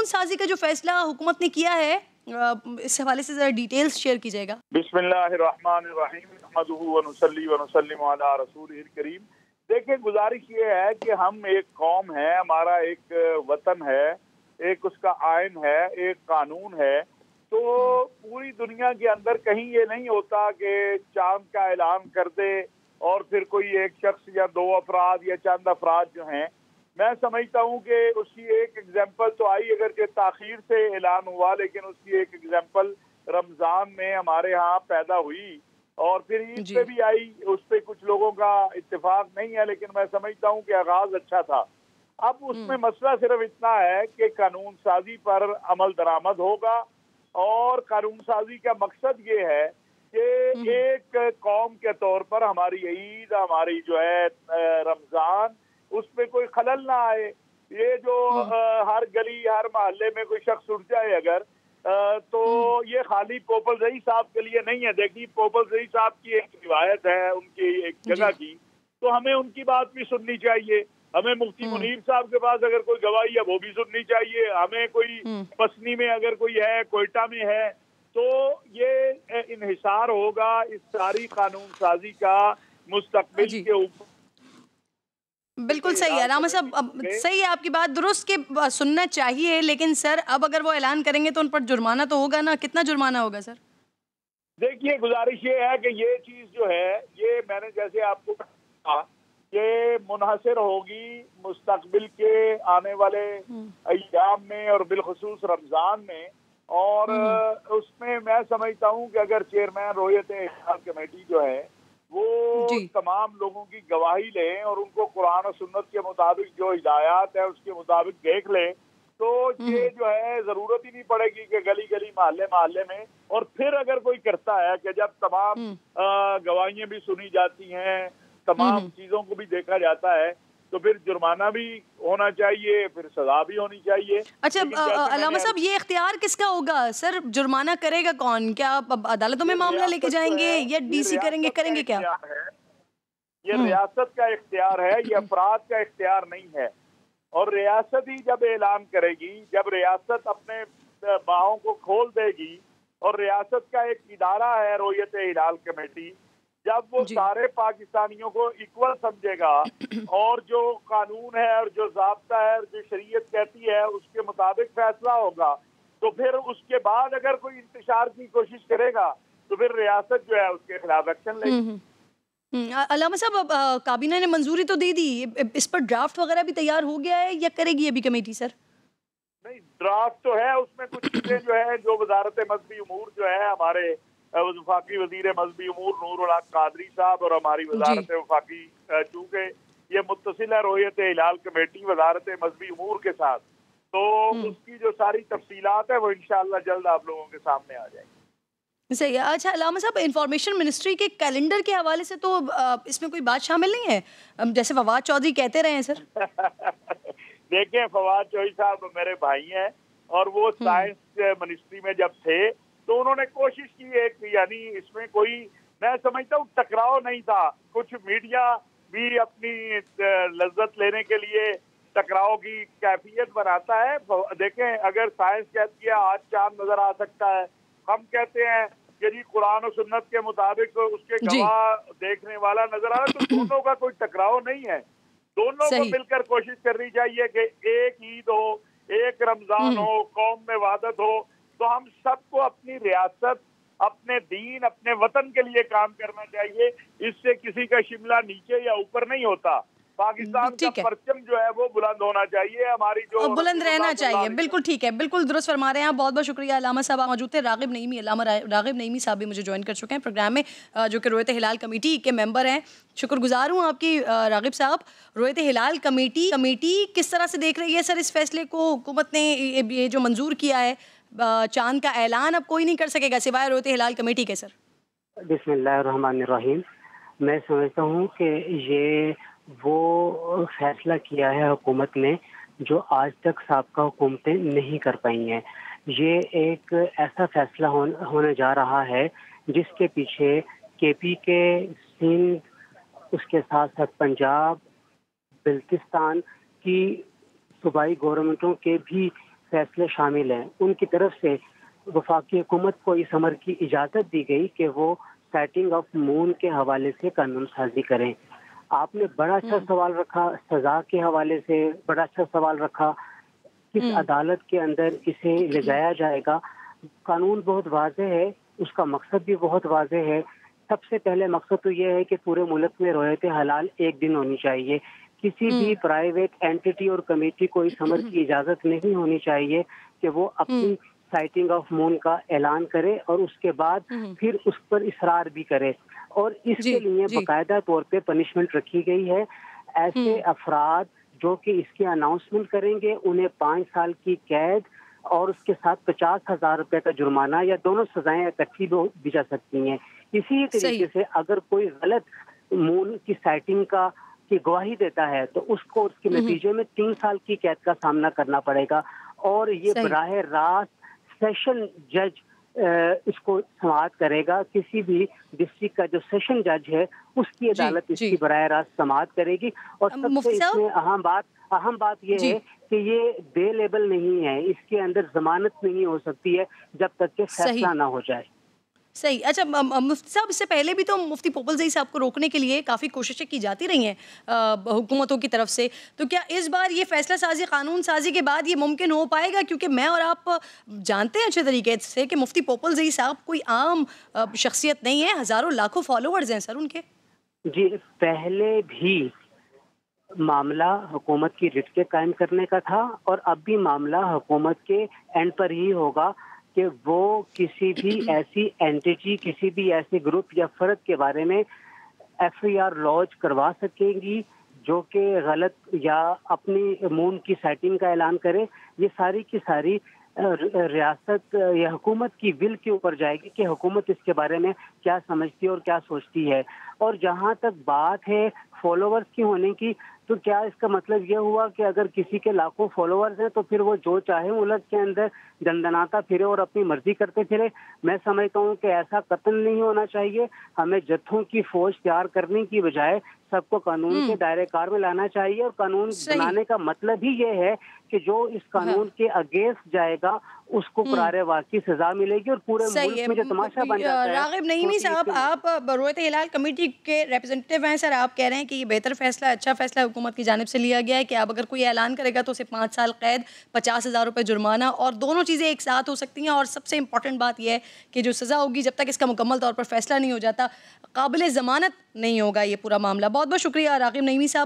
कानून साजी का जो फैसला हुकूमत ने किया है, इस हवाले से ज़रा डिटेल्स शेयर कीजिएगा। बिस्मिल्लाहिर्रहमानिर्रहीम नहमदुहु व नुसल्ली व नुसल्लिमु अला रसूलिहिल करीम। देखिए, गुजारिश ये है कि हम एक कौम है, हमारा एक वतन है, एक उसका आइन है, एक कानून है। तो पूरी दुनिया के अंदर कहीं ये नहीं होता कि चांद का ऐलान कर दे और फिर कोई एक शख्स या दो अफराद या चंद अफराद जो हैं, मैं समझता हूँ कि उसकी एक एग्जाम्पल तो आई, अगर के ताखीर से ऐलान हुआ, लेकिन उसकी एक एग्जाम्पल रमज़ान में हमारे यहाँ पैदा हुई और फिर ईद पे भी आई। उस पर कुछ लोगों का इत्तेफाक नहीं है, लेकिन मैं समझता हूँ कि आगाज अच्छा था। अब उसमें मसला सिर्फ इतना है कि कानून साजी पर अमल दरामद होगा और कानून साजी का मकसद ये है कि एक कौम के तौर पर हमारी ईद, हमारी जो है रमजान, उस पर कोई खलल ना आए। ये जो हर गली हर मोहल्ले में कोई शख्स उठ जाए अगर, तो ये खाली पोपल रई साहब के लिए नहीं है। देखिए, पोपल रई साहब की एक रिवायत है उनकी एक जगह की, तो हमें उनकी बात भी सुननी चाहिए। हमें मुफ्ती मुनीर साहब के पास अगर कोई गवाही है वो भी सुननी चाहिए। हमें कोई पसनी में अगर कोई है, कोयटा में है, तो ये इन्हिसार होगा इस सारी कानून साजी का मुस्तकबिल के ऊपर। बिल्कुल सही है अलामा साहब, अब सही है आपकी बात, दुरुस्त के सुनना चाहिए। लेकिन सर, अब अगर वो ऐलान करेंगे तो उन पर जुर्माना तो होगा ना? कितना जुर्माना होगा सर? देखिए, गुजारिश ये है कि ये चीज जो है, ये मैंने जैसे आपको कहा, ये मुनहसर होगी मुस्तकबिल के आने वाले अय्याम में और बिलखुसूस रमजान में। और उसमें मैं समझता हूँ कि अगर चेयरमैन रोयत इख्तियार कमेटी जो है वो तमाम लोगों की गवाही लें और उनको कुरान और सुन्नत के मुताबिक जो हिदायत है उसके मुताबिक देख लें, तो ये जो है जरूरत ही नहीं पड़ेगी कि गली गली मोहल्ले मोहल्ले में। और फिर अगर कोई करता है कि जब तमाम गवाहियां भी सुनी जाती हैं, तमाम चीजों को भी देखा जाता है, तो फिर जुर्माना भी होना चाहिए, फिर सजा भी होनी चाहिए। अच्छा अलामा साहब, ये इख्तियार किसका होगा सर? जुर्माना करेगा कौन? क्या अदालतों में मामला लेके जाएंगे या डीसी करेंगे क्या? ये रियासत का इख्तियार है, ये अफराद का इख्तियार नहीं है। और रियासत ही जब ऐलान करेगी, जब रियासत अपने बाहों को खोल देगी, और रियासत का एक इदारा है रोयत हिलाल कमेटी, जब वो सारे पाकिस्तानियों को इक्वल समझेगा और जो कानून है और जो ज़ाब्ता है और जो शरीयत कहती है उसके मुताबिक फैसला होगा, तो फिर उसके बाद अगर कोई इंतशार की कोशिश करेगा तो फिर रियासत जो है उसके खिलाफ एक्शन लेगी। अलामा साहब, अब काबीना ने मंजूरी तो दे दी, इस पर ड्राफ्ट वगैरह भी तैयार हो गया है या करेगी अभी कमेटी सर? नहीं, ड्राफ्ट तो है, उसमें कुछ चीजें जो है, जो वजारत मजहबी उमूर जो है, हमारे वफाकी वजीर मजहबी उमूर नूरुल हक कादरी साहब और हमारी वजारत वफाकी, चूँकि ये मुत्तसिल है रोयत हिलाल कमेटी वजारत मजहबी उमूर के साथ, तो उसकी जो सारी तफसीलात है वो इंशाअल्लाह जल्द आप लोगों के सामने आ जाएगी। सही है। अच्छा अलामा साहब, इंफॉर्मेशन मिनिस्ट्री के कैलेंडर के हवाले से तो इसमें कोई बात शामिल नहीं है, जैसे फवाद चौधरी कहते रहे हैं सर? देखिए, फवाद चौधरी साहब मेरे भाई हैं और वो साइंस मिनिस्ट्री में जब थे तो उन्होंने कोशिश की है कि, यानी इसमें कोई, मैं समझता हूँ टकराव नहीं था। कुछ मीडिया भी अपनी लज्जत लेने के लिए टकराव की कैफियत बनाता है। देखें, अगर साइंस कहती है आज चांद नजर आ सकता है, हम कहते हैं कि जी कुरान और सुन्नत के मुताबिक उसके गवाह देखने वाला नजर आ रहा है, तो दोनों का कोई टकराव नहीं है। दोनों को मिलकर कोशिश करनी चाहिए कि एक ईद हो, एक रमजान हो, कौम में वहदत हो। तो हम सबको अपनी रियासत, अपने दीन, अपने वतन के लिए काम करना चाहिए। इससे किसी का शिमला नीचे या ऊपर नहीं होता। पाकिस्तान का परचम जो है वो बुलंद होना चाहिए, हमारी जो बुलंद रहना चाहिए। बिल्कुल ठीक है, बिल्कुल दुरुस्त फरमा रहे हैं आप। बहुत बहुत शुक्रिया अलामा साहब, आप मौजूद थे। अलामा रागिब नईमी साहब भी मुझे ज्वाइन कर चुके हैं प्रोग्राम में, जो कि रोयत हिलाल कमेटी के मेंबर हैं। शुक्रगुजार हूँ आपकी रागिब साहब। रोयत हिलाल कमेटी किस तरह से देख रही है सर इस फैसले को? हुकूमत ने ये जो मंजूर किया है, चांद का ऐलान अब कोई नहीं कर सकेगा सिवाय रोयत हिलाल कमेटी के सर? बिस्मिल्लाहिर्रहमानिर्रहीम। मैं समझता हूँ कि ये वो फैसला किया है हुकूमत ने जो आज तक साबका हुकूमतें नहीं कर पाई हैं। ये एक ऐसा फैसला होने जा रहा है जिसके पीछे केपी के, सिंध, उसके साथ साथ पंजाब, बल्तिस्तान की सूबाई गवर्नमेंटों के भी फैसले शामिल हैं उनकी तरफ से वफाकी हुकूमत को इस अमर की इजाज़त दी गई कि वो साइटिंग ऑफ मून के हवाले से कानून साजी करें। आपने बड़ा अच्छा सवाल रखा, सज़ा के हवाले से बड़ा अच्छा सवाल रखा, किस अदालत के अंदर इसे ले जाया जाएगा। कानून बहुत वाज़ेह है, उसका मकसद भी बहुत वाज़ेह है। सबसे पहले मकसद तो ये है कि पूरे मुल्क में रोयत हलाल एक दिन होनी चाहिए। किसी भी प्राइवेट एंटिटी और कमेटी को इस अमर की इजाज़त नहीं होनी चाहिए कि वो अपनी साइटिंग ऑफ मून का ऐलान करे और उसके बाद फिर उस पर इसरार भी करे। और इसके लिए बाकायदा तौर पे पनिशमेंट रखी गई है। ऐसे अफराद जो कि इसकी अनाउंसमेंट करेंगे उन्हें 5 साल की कैद और उसके साथ 50,000 रुपए का जुर्माना या दोनों सजाएं इकट्ठी दी जा सकती हैं। इसी तरीके से अगर कोई गलत मून की साइटिंग की गवाही देता है तो उसको उसके नतीजे में 3 साल की कैद का सामना करना पड़ेगा। और ये बराह रास्त सेशन जज इसको समाअत करेगा। किसी भी डिस्ट्रिक्ट का जो सेशन जज है उसकी अदालत इसकी बराह रास्त समाअत करेगी। और सबसे इसमें अहम बात ये है कि ये बेलेबल नहीं है, इसके अंदर जमानत नहीं हो सकती है जब तक कि फैसला ना हो जाए। सही। अच्छा मुफ्ती साहब, इससे पहले भी तो मुफ्ती पोपल ज़ई साहब को रोकने के लिए काफ़ी कोशिशें की जाती रही हैं हुकूमतों की तरफ से, तो क्या इस बार ये फैसला साजी, कानून साजी के बाद ये मुमकिन हो पाएगा? क्योंकि मैं और आप जानते हैं अच्छे तरीके से कि मुफ्ती पोपल ज़ई साहब कोई आम शख्सियत नहीं है, हज़ारों लाखों फॉलोवर्स हैं सर उनके। जी, पहले भी मामला हुकूमत की रिट के कायम करने का था और अब भी मामला हुकूमत के एंड पर ही होगा कि वो किसी भी ऐसी एंटिटी, किसी भी ऐसे ग्रुप या फर्द के बारे में FIR लॉन्च करवा सकेंगी जो कि गलत या अपनी मून की साइटिंग का ऐलान करे। ये सारी की सारी रियासत या हुकूमत की विल के ऊपर जाएगी कि हुकूमत इसके बारे में क्या समझती है और क्या सोचती है। और जहाँ तक बात है फॉलोवर्स की होने की, तो क्या इसका मतलब यह हुआ कि अगर किसी के लाखों फॉलोवर्स हैं तो फिर वो जो चाहे मुल्क के अंदर दंदनाता फिरे और अपनी मर्जी करते फिरे? मैं समझता हूँ कि ऐसा कतई नहीं होना चाहिए। हमें जत्थों की फौज तैयार करने की बजाय सबको कानून के दायरे कार में लाना चाहिए। और कानून बनाने का मतलब ही ये है कि जो इस कानून के अगेंस्ट जाएगा उसको करारे वाक़ई सजा मिलेगी और पूरे मुल्क में जो तमाशा बन जाता है। राग़िब नईमी साहब, आप रोयत हिलाल कमेटी के रिप्रेजेंटेटिव हैं सर, आप कह रहे हैं कि ये बेहतर फैसला, अच्छा फैसला हुकूमत की जानिब से लिया गया है कि अब अगर कोई ऐलान करेगा तो उसे 5 साल कैद, 50,000 रुपये जुर्माना, और दोनों चीज़ें एक साथ हो सकती हैं। और सबसे इंपॉर्टेंट बात यह है कि जो सज़ा होगी जब तक इसका मुकम्मल तौर पर फैसला नहीं हो जाता, काबिल ज़मानत नहीं होगा ये पूरा मामला। बहुत बहुत शुक्रिया राग़िब नईमी साहब।